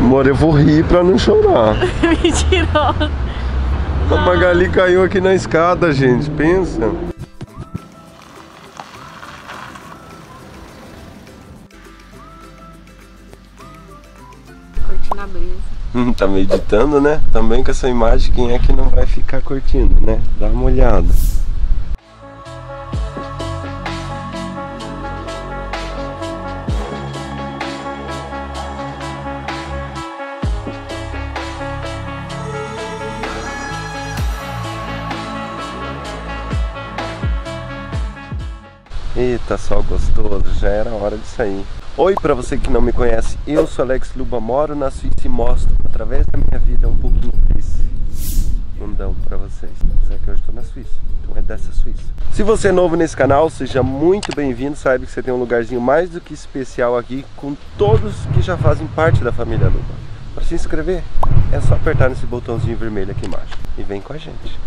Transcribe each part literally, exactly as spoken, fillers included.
Amor, eu vou rir pra não chorar. Mentiroso. A Magali caiu aqui na escada, gente. Pensa. Curtindo a brisa. Hum, tá meditando, né? Também com essa imagem, quem é que não vai ficar curtindo, né? Dá uma olhada. Eita, sol gostoso, já era hora de sair. Oi, para você que não me conhece, eu sou Alex Luba, moro na Suíça e mostro, através da minha vida, um pouquinho desse mundão para vocês. Apesar que hoje estou na Suíça, então é dessa Suíça. Se você é novo nesse canal, seja muito bem-vindo, saiba que você tem um lugarzinho mais do que especial aqui, com todos que já fazem parte da família Luba. Para se inscrever, é só apertar nesse botãozinho vermelho aqui embaixo e vem com a gente.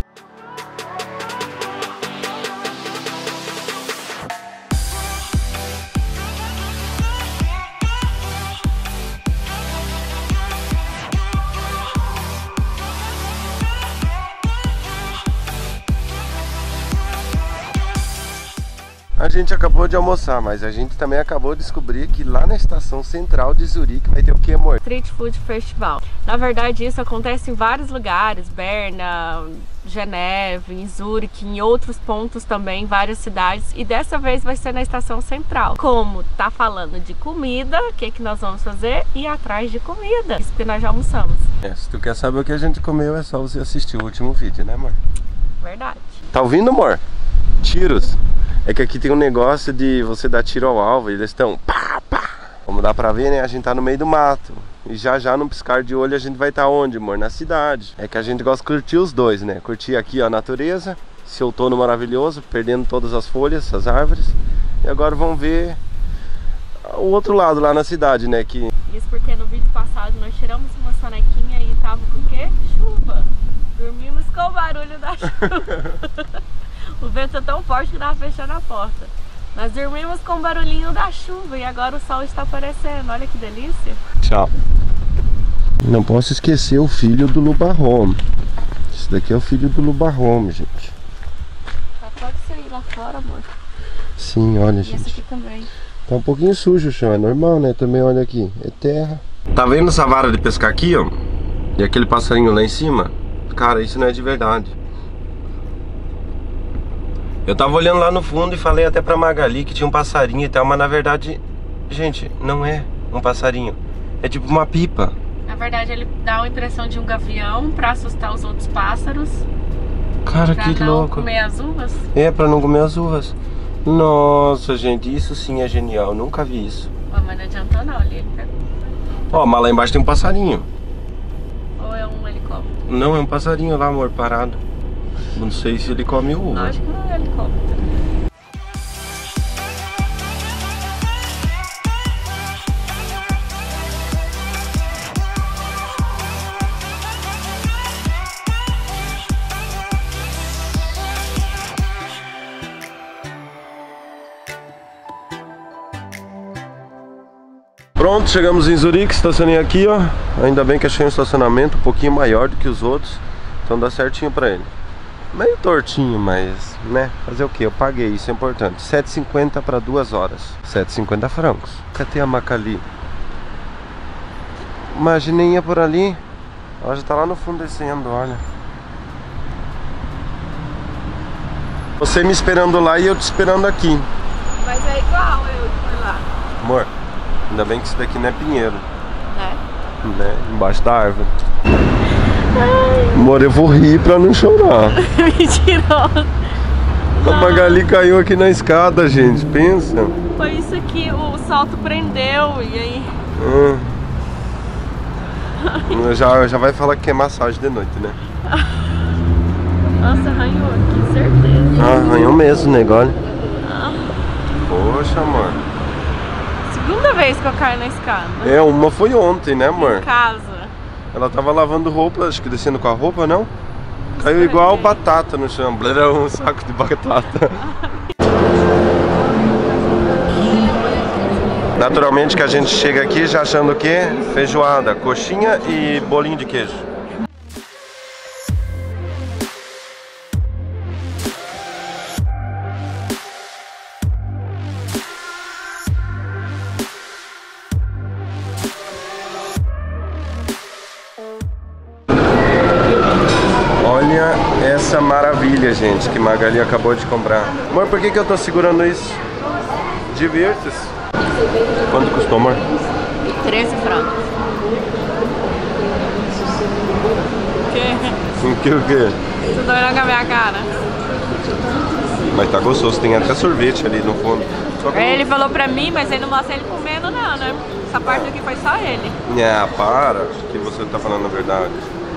A gente acabou de almoçar, mas a gente também acabou de descobrir que lá na estação central de Zurique vai ter o que, amor? Street Food Festival. Na verdade, isso acontece em vários lugares, Berna, Geneve, em Zurique, em outros pontos também, em várias cidades. E dessa vez vai ser na estação central. Como tá falando de comida, o que que nós vamos fazer? Ir atrás de comida. Isso que nós já almoçamos. É, se tu quer saber o que a gente comeu, é só você assistir o último vídeo, né, amor? Verdade. Tá ouvindo, amor? Tiros. É que aqui tem um negócio de você dar tiro ao alvo e eles estão pá, pá. Como dá pra ver, né? A gente tá no meio do mato. E já já, num piscar de olho, a gente vai estar onde, amor? Na cidade. É que a gente gosta de curtir os dois, né? Curtir aqui, ó, a natureza, esse outono maravilhoso, perdendo todas as folhas, as árvores. E agora vamos ver o outro lado lá na cidade, né? Que... Isso porque no vídeo passado nós tiramos uma sonequinha e tava com o quê? Chuva. Dormimos com o barulho da chuva. O vento é tão forte que tava fechando a porta. Nós dormimos com o barulhinho da chuva e agora o sol está aparecendo. Olha que delícia. Tchau. Não posso esquecer o filho do Luba Home. Esse daqui é o filho do Luba Home, gente. Tá pode sair lá fora, amor. Sim, olha, e gente. esse aqui também. Tá um pouquinho sujo o chão, é normal, né? Também olha aqui, é terra. Tá vendo essa vara de pescar aqui, ó? E aquele passarinho lá em cima? Cara, isso não é de verdade. Eu tava olhando lá no fundo e falei até pra Magali que tinha um passarinho e tal, mas na verdade, gente, não é um passarinho. É tipo uma pipa. Na verdade, ele dá a impressão de um gavião pra assustar os outros pássaros. Cara, pra que não louco. comer as uvas. É, pra não comer as uvas. Nossa, gente, isso sim é genial. Nunca vi isso. Ó, mas não adiantou não, ali ele pegou. Ó, mas lá embaixo tem um passarinho. Ou é um helicóptero? Não, é um passarinho lá, amor, parado. Não sei se ele come uva. Acho que não é helicóptero. Pronto, chegamos em Zurique, estacionei aqui, ó. Ainda bem que achei um estacionamento um pouquinho maior do que os outros. Então dá certinho pra ele. Meio tortinho, mas, né, fazer o que? Eu paguei, isso é importante. sete e cinquenta para duas horas, sete e cinquenta francos. Cadê a Macali? Imagininha por ali. Ela já tá lá no fundo descendo, olha. Você me esperando lá e eu te esperando aqui. Mas é igual eu por lá. Amor, ainda bem que isso daqui não é pinheiro, Né? né? Embaixo da árvore. Amor, eu vou rir pra não chorar. Mentiroso. A Magali caiu aqui na escada, gente, pensa. Foi isso aqui, o salto prendeu e aí... Hum. já, já vai falar que é massagem de noite, né? Nossa, arranhou aqui, certeza. Ah, arranhou mesmo o negócio. Ah. Poxa, amor. Segunda vez que eu caio na escada. É, uma foi ontem, né, amor? Em casa. Ela tava lavando roupa, acho que descendo com a roupa, não? Caiu igual batata no chão, blerão, um saco de batata. Naturalmente que a gente chega aqui já achando o quê? Feijoada, coxinha e bolinho de queijo. Olha essa maravilha, gente, que Magali acabou de comprar. Amor, por que que eu tô segurando isso? Divirta-se. Quanto custou, amor? treze francos. O quê? O que, o quê? Você tá olhando com a minha cara? Mas tá gostoso, tem até sorvete ali no fundo. Só que... Ele falou pra mim, mas ele não mostra ele comendo não, né? Essa parte aqui foi só ele. Ah, para, que você tá falando a verdade.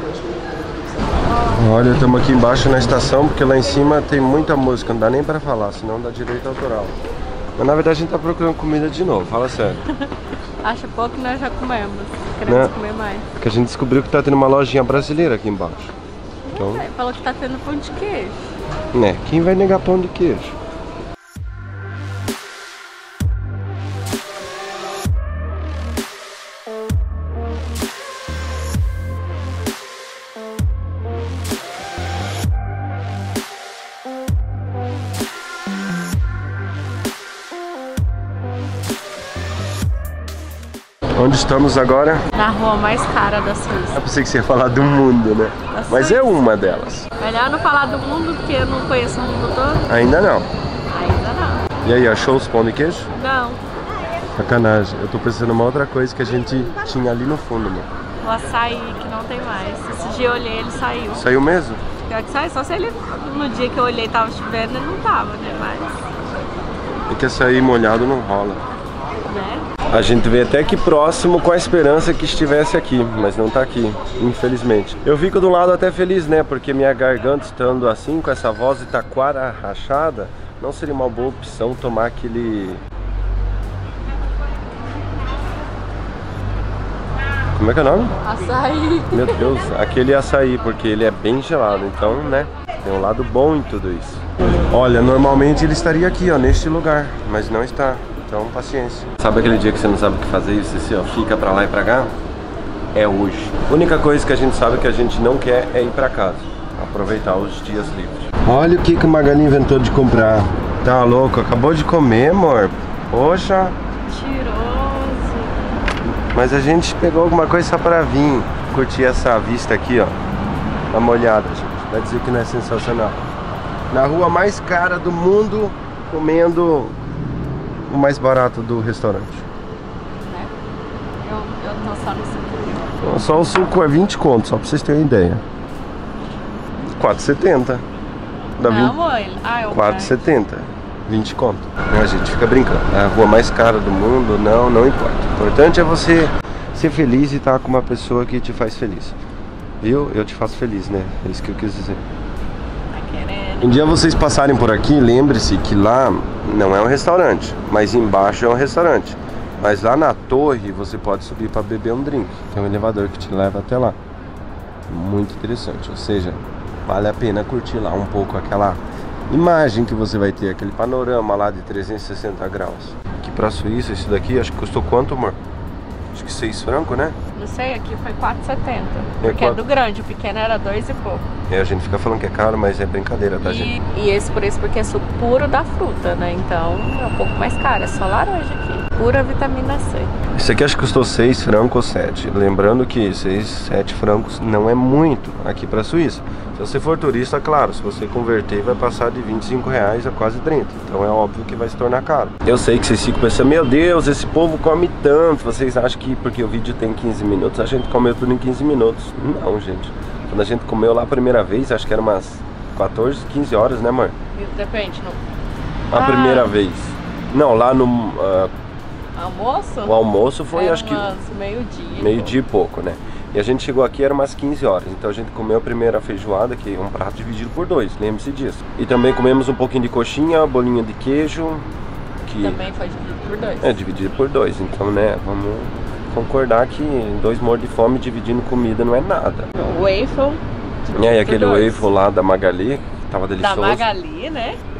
Olha, estamos aqui embaixo na estação, porque lá em cima tem muita música, não dá nem pra falar, senão dá direito autoral. Mas na verdade a gente tá procurando comida de novo, fala sério. Acha pouco que nós já comemos, queremos, né, comer mais. Porque a gente descobriu que tá tendo uma lojinha brasileira aqui embaixo. Então... É, falou que tá tendo pão de queijo. Né, quem vai negar pão de queijo? Onde estamos agora? Na rua mais cara da Suíça. Eu pensei que você ia falar do mundo, né? Da Mas Suíça. é uma delas. Melhor não falar do mundo, porque eu não conheço o mundo todo. Ainda não. Ainda não. E aí, achou os pão de queijo? Não. Sacanagem. Eu tô pensando em uma outra coisa que a gente tinha ali no fundo, mano. O açaí, que não tem mais. Esse dia eu olhei, ele saiu. Saiu mesmo? Pior que saiu, só se ele, no dia que eu olhei, tava chovendo, ele não tava, né? Mas... É que açaí molhado não rola. Né? A gente veio até aqui próximo com a esperança que estivesse aqui, mas não tá aqui, infelizmente. Eu fico do lado até feliz, né? Porque minha garganta estando assim, com essa voz de taquara rachada, não seria uma boa opção tomar aquele... Como é que é o nome? Açaí. Meu Deus, aquele açaí, porque ele é bem gelado, então, né? Tem um lado bom em tudo isso. Olha, normalmente ele estaria aqui, ó, neste lugar, mas não está. Então, paciência. Sabe aquele dia que você não sabe o que fazer e você assim, ó, fica pra lá e pra cá? É hoje. A única coisa que a gente sabe que a gente não quer é ir pra casa. Aproveitar os dias livres. Olha o que que o Magali inventou de comprar. Tá louco? Acabou de comer, amor. Poxa. Mentiroso. Mas a gente pegou alguma coisa só pra vir curtir essa vista aqui, ó. Dá uma olhada, gente. Vai dizer que não é sensacional. Na rua mais cara do mundo, comendo... o mais barato do restaurante. Né? Eu, eu tô só no suco. Só o suco é vinte contos, só pra vocês terem ideia. quatro e setenta. Dá não, vinte... amor. Ah, eu quatro e setenta. vinte conto. A gente fica brincando. É a rua mais cara do mundo, não, não importa. O importante é você ser feliz e estar com uma pessoa que te faz feliz. Viu? Eu te faço feliz, né? É isso que eu quis dizer. Um dia vocês passarem por aqui, lembre-se que lá não é um restaurante, mas embaixo é um restaurante. Mas lá na torre você pode subir para beber um drink. Tem um elevador que te leva até lá. Muito interessante, ou seja, vale a pena curtir lá um pouco aquela imagem que você vai ter, aquele panorama lá de trezentos e sessenta graus. Aqui pra Suíça, esse daqui acho que custou quanto, amor? Acho que seis francos, né? Não sei, aqui foi quatro e setenta. É Porque é quatro... do grande, o pequeno era dois e pouco. É, a gente fica falando que é caro, mas é brincadeira, tá, e, gente? E esse por isso porque é suco puro da fruta, né? Então é um pouco mais caro, é só laranja aqui. Pura vitamina C. Esse aqui acho que custou seis francos ou sete. Lembrando que seis, sete francos não é muito aqui pra Suíça. Se você for turista, claro, se você converter vai passar de vinte e cinco reais a quase trinta. Então é óbvio que vai se tornar caro. Eu sei que vocês ficam pensando, meu Deus, esse povo come tanto. Vocês acham que porque o vídeo tem quinze minutos, a gente comeu tudo em quinze minutos. Não, gente. Quando a gente comeu lá a primeira vez, acho que era umas quatorze, quinze horas, né, amor? Depende. No... A ah. primeira vez. Não, lá no... Uh, almoço? O almoço foi, era acho que... meio-dia. Meio-dia e pouco, né? E a gente chegou aqui, era umas quinze horas. Então a gente comeu a primeira feijoada, que é um prato dividido por dois, lembre-se disso. E também comemos um pouquinho de coxinha, bolinho de queijo, que... também foi dividido por dois. É, dividido por dois. Então, né, vamos concordar que dois mortos de fome dividindo comida não é nada. O waffle. É, e aquele waffle lá da Magali, que tava delicioso. Da Magali, né?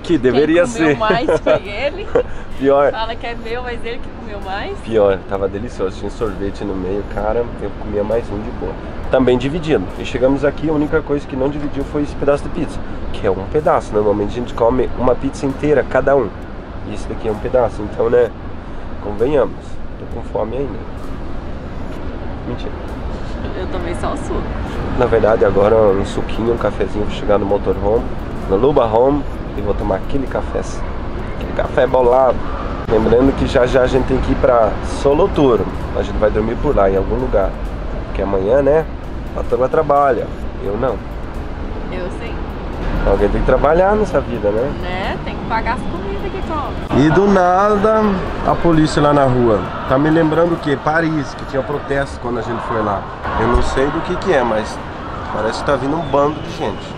Que deveria Quem comeu ser. mais foi ele. Pior. Fala que é meu, mas ele que comeu mais. Pior, tava delicioso. Tinha sorvete no meio, cara. Eu comia mais um de boa. Também dividido. E chegamos aqui, a única coisa que não dividiu foi esse pedaço de pizza. Que é um pedaço. Normalmente a gente come uma pizza inteira, cada um. E esse daqui é um pedaço. Então, né? Convenhamos. Tô com fome ainda. Mentira. Eu tomei só o suco. Na verdade, agora um suquinho, um cafezinho. Vou chegar no motorhome, no Luba Home, e vou tomar aquele café. Aquele café bolado. Lembrando que já já a gente tem que ir pra Soloturo. A gente vai dormir por lá, em algum lugar. Porque amanhã, né? A turma trabalha. Eu não. Eu sim. Alguém tem que trabalhar nessa vida, né? Né? Tem que pagar as comidas que come. E do nada, a polícia lá na rua. Tá me lembrando o quê? Paris, que tinha protesto quando a gente foi lá. Eu não sei do que que é, mas parece que tá vindo um bando de gente.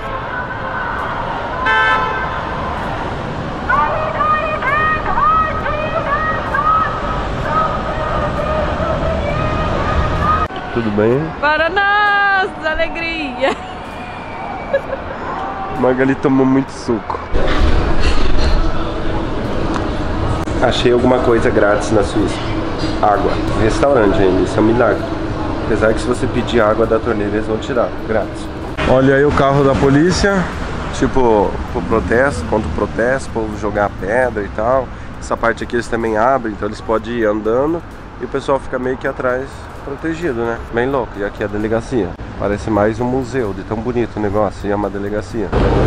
Tudo bem? Para nós, alegria! Magali tomou muito suco. Achei alguma coisa grátis na Suíça. Água. Restaurante ainda, isso é um milagre. Apesar que se você pedir água da torneira, eles vão tirar, grátis. Olha aí o carro da polícia. Tipo, pro protesto, contra o protesto, o povo jogar pedra e tal. Essa parte aqui eles também abrem, então eles podem ir andando. E o pessoal fica meio que atrás, protegido, né? Bem louco. E aqui é a delegacia. Parece mais um museu, de tão bonito o negócio. E é uma delegacia.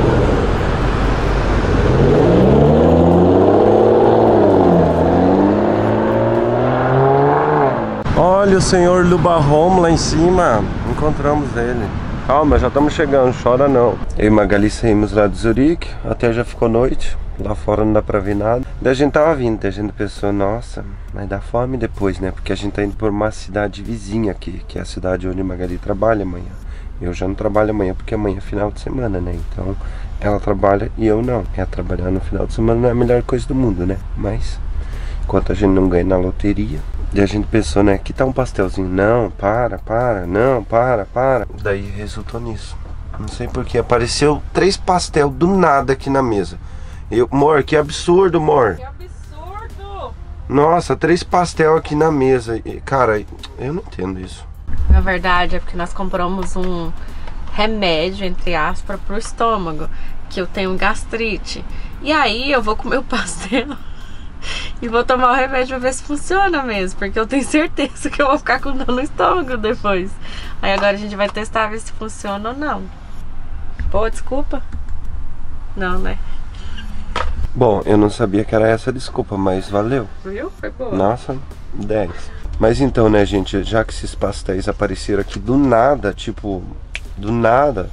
Olha o senhor Luba Home lá em cima. Encontramos ele. Calma, já estamos chegando, chora não. Eu e Magali saímos lá de Zurique. Até já ficou noite. Lá fora não dá pra ver nada. Daí a gente tava vindo, daí a gente pensou, nossa, vai dar fome depois, né? Porque a gente tá indo por uma cidade vizinha aqui, que é a cidade onde a Magali trabalha amanhã. Eu já não trabalho amanhã porque amanhã é final de semana, né? Então ela trabalha e eu não. É, trabalhar no final de semana não é a melhor coisa do mundo, né? Mas enquanto a gente não ganha na loteria. Daí a gente pensou, né? Que tá um pastelzinho. Não, para, para, não, para, para. Daí resultou nisso. Não sei porquê. Apareceu três pastel do nada aqui na mesa. Eu, amor, que absurdo, amor. Que absurdo! Nossa, três pastel aqui na mesa. E, cara, eu não entendo isso. Na verdade é porque nós compramos um remédio, entre aspas, pro estômago. Que eu tenho gastrite. E aí eu vou comer o pastel e vou tomar o remédio pra ver se funciona mesmo. Porque eu tenho certeza que eu vou ficar com dor no estômago depois. Aí agora a gente vai testar, ver se funciona ou não. Pô, desculpa. Não, né? Bom, eu não sabia que era essa desculpa, mas valeu. Viu? Foi boa. Nossa, dez. Mas então, né, gente, já que esses pastéis apareceram aqui do nada, tipo, do nada,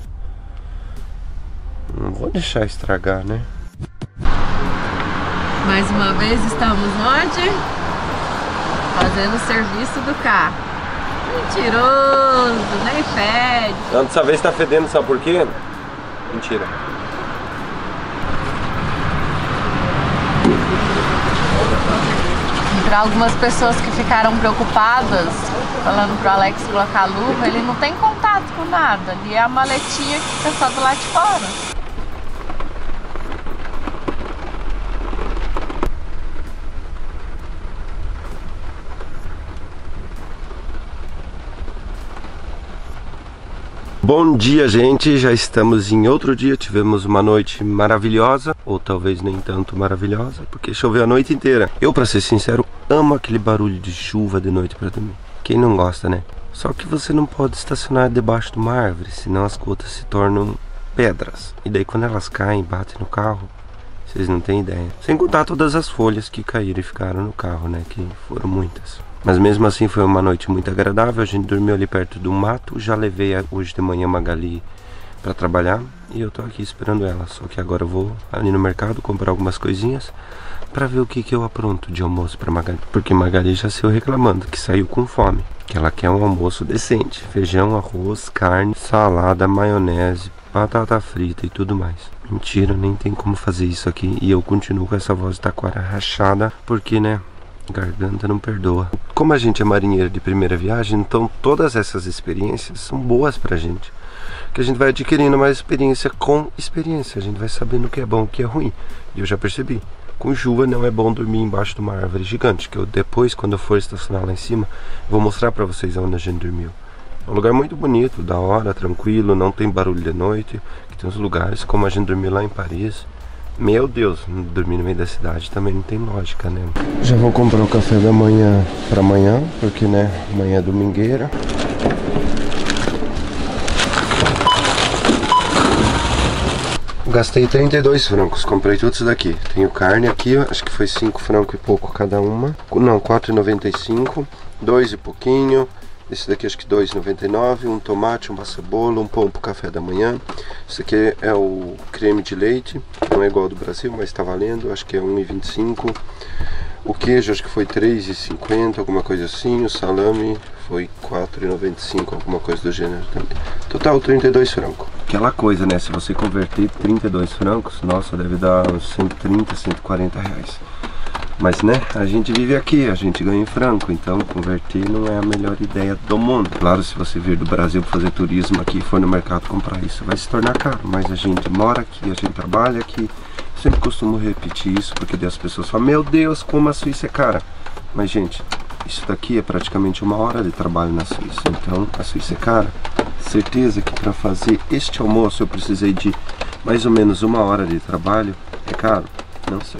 não vou deixar estragar, né? Mais uma vez estamos onde? Fazendo o serviço do carro. Mentiroso, nem fede. Não, dessa vez tá fedendo, sabe por quê? Mentira. Para algumas pessoas que ficaram preocupadas, falando pro Alex colocar a luva, ele não tem contato com nada. Ali é a maletinha que fica só do lado de fora. Bom dia, gente, já estamos em outro dia, tivemos uma noite maravilhosa, ou talvez nem tanto maravilhosa, porque choveu a noite inteira. Eu, pra ser sincero, amo aquele barulho de chuva de noite pra dormir. Quem não gosta, né? Só que você não pode estacionar debaixo de uma árvore, senão as gotas se tornam pedras. E daí quando elas caem e batem no carro, vocês não têm ideia. Sem contar todas as folhas que caíram e ficaram no carro, né, que foram muitas. Mas mesmo assim foi uma noite muito agradável, a gente dormiu ali perto do mato. Já levei hoje de manhã a Magali para trabalhar e eu tô aqui esperando ela. Só que agora eu vou ali no mercado comprar algumas coisinhas para ver o que que eu apronto de almoço para Magali. Porque Magali já saiu reclamando que saiu com fome, que ela quer um almoço decente. Feijão, arroz, carne, salada, maionese, batata frita e tudo mais. Mentira, nem tem como fazer isso aqui. E eu continuo com essa voz de taquara rachada, porque, né, garganta não perdoa. Como a gente é marinheiro de primeira viagem, então todas essas experiências são boas pra gente. que a gente vai adquirindo mais experiência com experiência. A gente vai sabendo o que é bom, o que é ruim. E eu já percebi. Com chuva não é bom dormir embaixo de uma árvore gigante, que eu depois, quando eu for estacionar lá em cima, vou mostrar pra vocês onde a gente dormiu. É um lugar muito bonito, da hora, tranquilo, não tem barulho de noite. Que tem uns lugares, como a gente dormiu lá em Paris. Meu Deus, dormir no meio da cidade também não tem lógica, né? Já vou comprar o café da manhã pra amanhã, porque, né, amanhã é domingueira. Gastei trinta e dois francos, comprei tudo isso daqui. Tenho carne aqui, ó, acho que foi cinco francos e pouco cada uma. Não, quatro e noventa e cinco, dois e pouquinho. Esse daqui acho que dois e noventa e nove, um tomate, uma cebola, um pão pro café da manhã. Esse aqui é o creme de leite, não é igual ao do Brasil, mas tá valendo, acho que é um e vinte e cinco. O queijo acho que foi três e cinquenta, alguma coisa assim. O salame foi quatro e noventa e cinco, alguma coisa do gênero também. Total trinta e dois francos. Aquela coisa, né, se você converter trinta e dois francos, nossa, deve dar uns cento e trinta, cento e quarenta reais. Mas, né, a gente vive aqui, a gente ganha em franco, então converter não é a melhor ideia do mundo. Claro, se você vir do Brasil para fazer turismo aqui e for no mercado comprar isso, vai se tornar caro. Mas a gente mora aqui, a gente trabalha aqui. Sempre costumo repetir isso, porque daí as pessoas falam, meu Deus, como a Suíça é cara. Mas, gente, isso daqui é praticamente uma hora de trabalho na Suíça. Então, a Suíça é cara. Certeza que para fazer este almoço eu precisei de mais ou menos uma hora de trabalho. É caro? Não sei.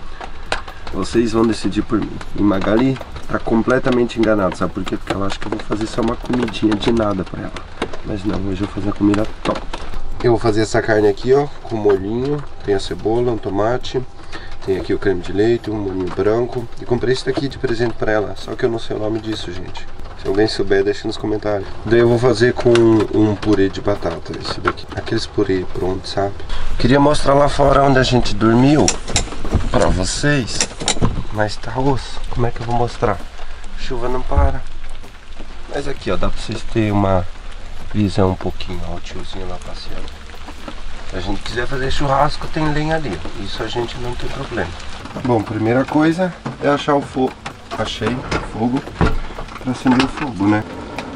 Vocês vão decidir por mim. E Magali tá completamente enganada, sabe por quê? Porque ela acha que eu vou fazer só uma comidinha de nada pra ela. Mas não, hoje eu vou fazer uma comida top. Eu vou fazer essa carne aqui, ó, com molhinho. Tem a cebola, um tomate. Tem aqui o creme de leite, um molhinho branco. E comprei esse daqui de presente pra ela. Só que eu não sei o nome disso, gente. Se alguém souber, deixa nos comentários. Daí eu vou fazer com um purê de batata. Esse daqui. Aqueles purê pronto, sabe? Queria mostrar lá fora onde a gente dormiu pra vocês. Mas tá osso. Como é que eu vou mostrar? A chuva não para. Mas aqui, ó, dá pra vocês terem uma visão um pouquinho. Ó, o tiozinho lá passeando. Se a gente quiser fazer churrasco, tem lenha ali. Isso a gente não tem problema. Bom, primeira coisa é achar o fogo. Achei o fogo pra acender o fogo, né?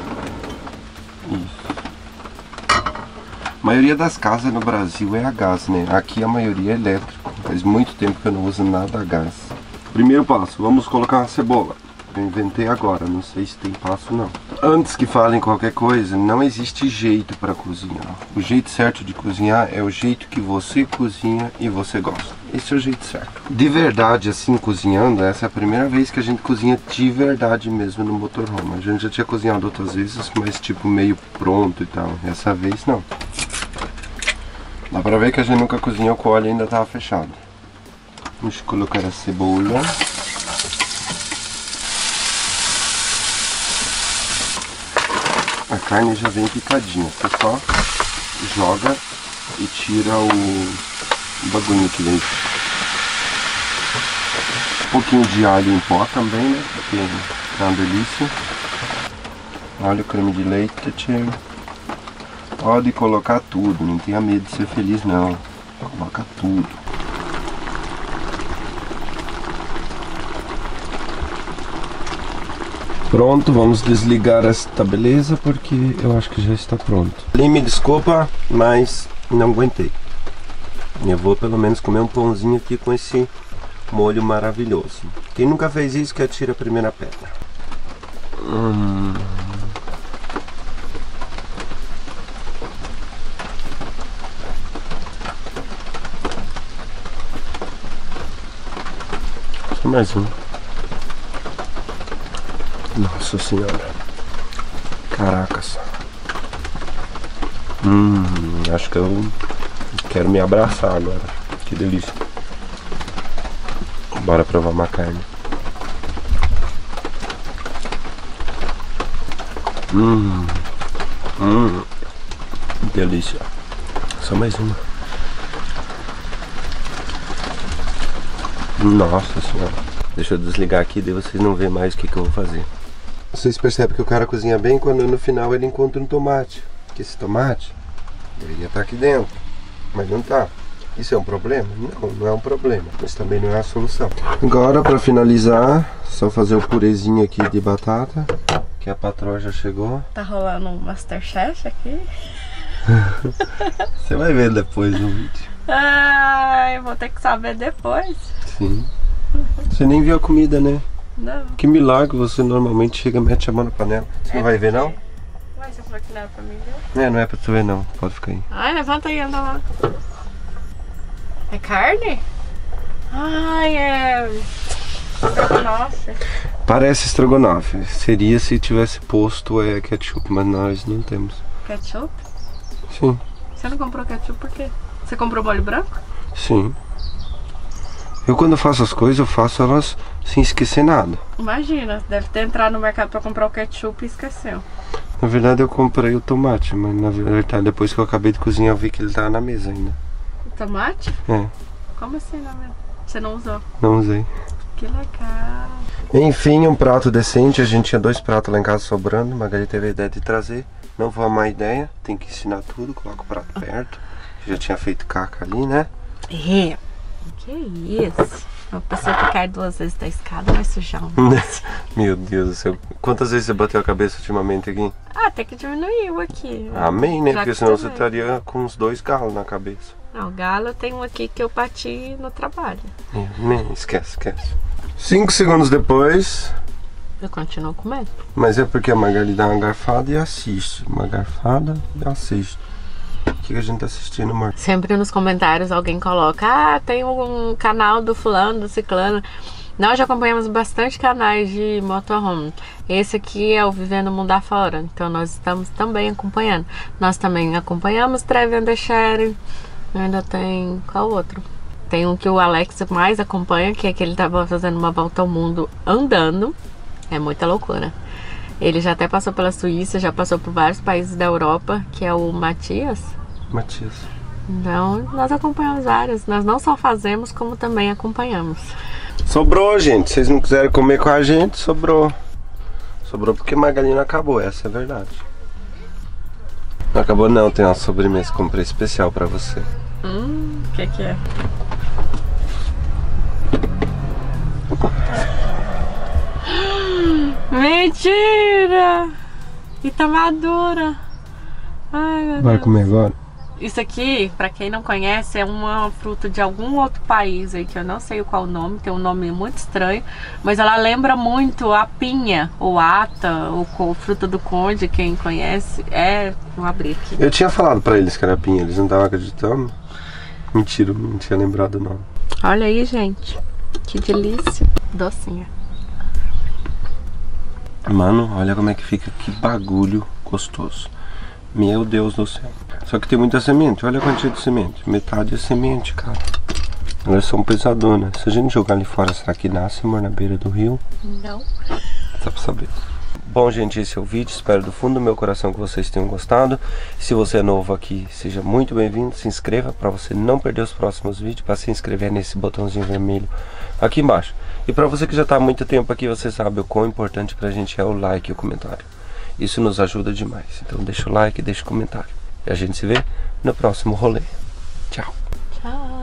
Isso. A maioria das casas no Brasil é a gás, né? Aqui a maioria é elétrico. Faz muito tempo que eu não uso nada a gás. Primeiro passo, vamos colocar uma cebola. Eu inventei agora, não sei se tem passo não. Antes que falem qualquer coisa, não existe jeito para cozinhar. O jeito certo de cozinhar é o jeito que você cozinha e você gosta. Esse é o jeito certo. De verdade, assim, cozinhando, essa é a primeira vez que a gente cozinha de verdade mesmo no motorhome. A gente já tinha cozinhado outras vezes, mas tipo meio pronto e tal. Essa vez não. Dá pra ver que a gente nunca cozinhou com o óleo e ainda tava fechado. Vamos colocar a cebola. A carne já vem picadinha, você só joga e tira o bagulho aqui dentro. Um pouquinho de alho em pó também, né? Porque é uma delícia. Olha o creme de leite, tio. Pode colocar tudo, não tenha medo de ser feliz não. Coloca tudo. Pronto, vamos desligar esta beleza porque eu acho que já está pronto. Ali me desculpa, mas não aguentei. Eu vou pelo menos comer um pãozinho aqui com esse molho maravilhoso. Quem nunca fez isso que atira a primeira pedra. Hum. Só mais um. Nossa senhora. Caracas. Hum, acho que eu quero me abraçar agora. Que delícia. Bora provar uma carne. Hum. Hum. Delícia. Só mais uma. Nossa senhora. Deixa eu desligar aqui, daí vocês não vêem mais o que, que eu vou fazer. Vocês percebem que o cara cozinha bem quando no final ele encontra um tomate. Porque esse tomate deveria estar aqui dentro, mas não tá. Isso é um problema? Não, não é um problema, mas também não é a solução. Agora, para finalizar, só fazer o purezinho aqui de batata, que a patroa já chegou. Tá rolando um Masterchef aqui. Você vai ver depois no vídeo. Ai, vou ter que saber depois. Sim. Você nem viu a comida, né? Não. Que milagre, você normalmente chega e mete a mão na panela. Você não vai ver, não? Ué, você falou que não era pra mim ver? É, não é pra tu ver, não. Pode ficar aí. Ai, levanta aí, anda lá. É carne? Ai, é... estrogonofe. Parece estrogonofe. Seria se tivesse posto é, ketchup, mas nós não temos. Ketchup? Sim. Você não comprou ketchup por quê? Você comprou molho branco? Sim. Eu quando faço as coisas, eu faço elas sem esquecer nada. Imagina, deve ter entrado no mercado pra comprar o ketchup e esqueceu. Na verdade eu comprei o tomate, mas na verdade depois que eu acabei de cozinhar eu vi que ele tava na mesa ainda. O tomate? É. Como assim, na mesa? Você não usou? Não usei. Que legal. Enfim, um prato decente. A gente tinha dois pratos lá em casa sobrando. Magali teve a ideia de trazer. Não foi uma má ideia. Tem que ensinar tudo. Coloca o prato perto. Já tinha feito caca ali, né? É. Que isso? Uma pessoa que cai duas vezes da escada vai sujar um. Meu Deus do céu. Quantas vezes você bateu a cabeça ultimamente aqui? Ah, até que diminuiu aqui. Amém, né? Já Porque que senão também. você estaria com uns dois galos na cabeça. Não, galo tem um aqui que eu bati no trabalho. É, né? Esquece, esquece. Cinco segundos depois. Eu continuo comendo. Mas é porque a Magali dá uma garfada e assiste. Uma garfada e assiste. O que, que a gente tá assistindo, amor? Sempre nos comentários alguém coloca: ah, tem um canal do fulano, do ciclano. Nós já acompanhamos bastante canais de motorhome. Esse aqui é o Vivendo o Mundo Afora. Então nós estamos também acompanhando. Nós também acompanhamos Travel and the Sharing. Ainda tem... qual outro? Tem um que o Alex mais acompanha, que é que ele tava fazendo uma volta ao mundo andando. É muita loucura. Ele já até passou pela Suíça, já passou por vários países da Europa, que é o Matias. Matias. Então, nós acompanhamos vários. Nós não só fazemos, como também acompanhamos. Sobrou, gente. Vocês não quiserem comer com a gente, sobrou. Sobrou porque Magali não acabou, essa é a verdade. Não acabou não, tem uma sobremesa que comprei especial pra você. Hum, o que que é? Mentira! E tá madura. Ai, meu Vai Deus. comer agora? Isso aqui, pra quem não conhece, é uma fruta de algum outro país aí, que eu não sei qual o nome, tem um nome muito estranho, mas ela lembra muito a pinha, ou ata, ou fruta do conde, quem conhece. É, vou abrir aqui. Eu tinha falado pra eles que era pinha, eles não estavam acreditando. Mentira, eu não tinha lembrado o nome. Olha aí, gente. Que delícia. Docinha. Mano, olha como é que fica, que bagulho gostoso. Meu Deus do céu. Só que tem muita semente, olha a quantidade de semente. Metade é semente, cara. Elas são pesadonas. Se a gente jogar ali fora, será que nasce, amor, na beira do rio? Não. Dá pra saber. Bom, gente, esse é o vídeo. Espero do fundo do meu coração que vocês tenham gostado. Se você é novo aqui, seja muito bem-vindo. Se inscreva para você não perder os próximos vídeos. Para se inscrever nesse botãozinho vermelho aqui embaixo. E para você que já está há muito tempo aqui, você sabe o quão importante pra gente é o like e o comentário. Isso nos ajuda demais. Então deixa o like e deixa o comentário. E a gente se vê no próximo rolê. Tchau. Tchau.